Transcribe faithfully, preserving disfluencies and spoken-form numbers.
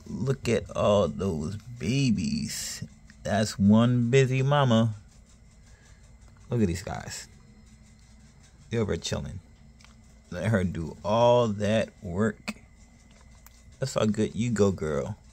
Look at all those babies. That's one busy mama. Look at these guys. They're over chilling. Let her do all that work. That's how good you go, girl.